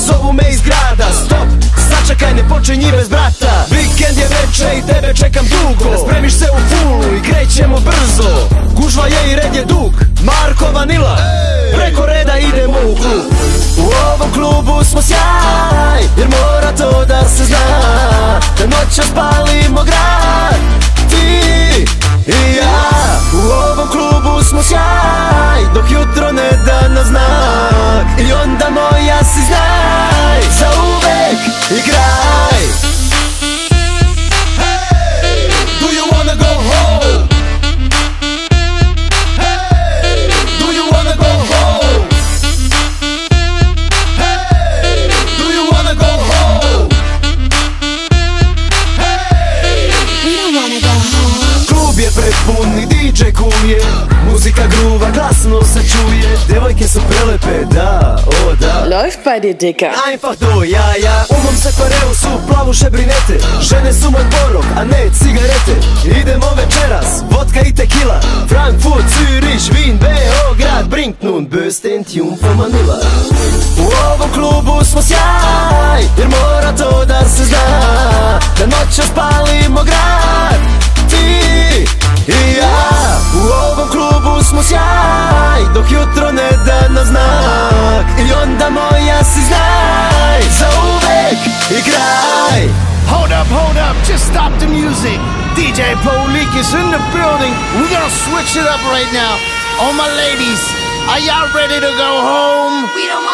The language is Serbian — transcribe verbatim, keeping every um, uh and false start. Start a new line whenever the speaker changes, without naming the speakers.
zovu me iz grada. Stop, sačekaj, ne počinji bez brata. Vikend je veče i tebe čekam dugo. Spremiš se u fulu i krećemo brzo. Gužva je i red je dug, Marko Vanila, preko reda idemo u klub. U ovom klubu smo sjaj, jer mora to da se zna, da noćas palimo grad, ti i ja. U ovom klubu smo sjaj, dok jutro ne da na znak. I onda moja si znaj, za uvek igraj. Hey, do you wanna go home? Hey, do you wanna go home? Hey, do you wanna go home? Hey, we don't wanna go home. Klub je prepun i D J cool je, muzika gruva, glasno se čuje. Devojke su prelepe, da, o da.
Läuft bei dir, Dicker.
Einfach do, ja, ja. U mom sekvareu su plavuše brinete. Žene su moj porok, a ne cigarete. Idemo večeras, vodka i tequila. Frankfurt, Zürich, Wien, Beograd, Brinknund, Bösten, Tjumpo, Manila. U ovom klubu smo sjaj, jer mora to da se zna, da noćas palimo grad, ti i ja. U ovom klubu smo sjaj, dok jutro ne da na znak. I onda moja si znaj, za uvek igraj.
Hold up, hold up, just stop the music. D J Polik is in the building. We're gonna switch it up right now. All my ladies, are y'all ready to go home?
We don't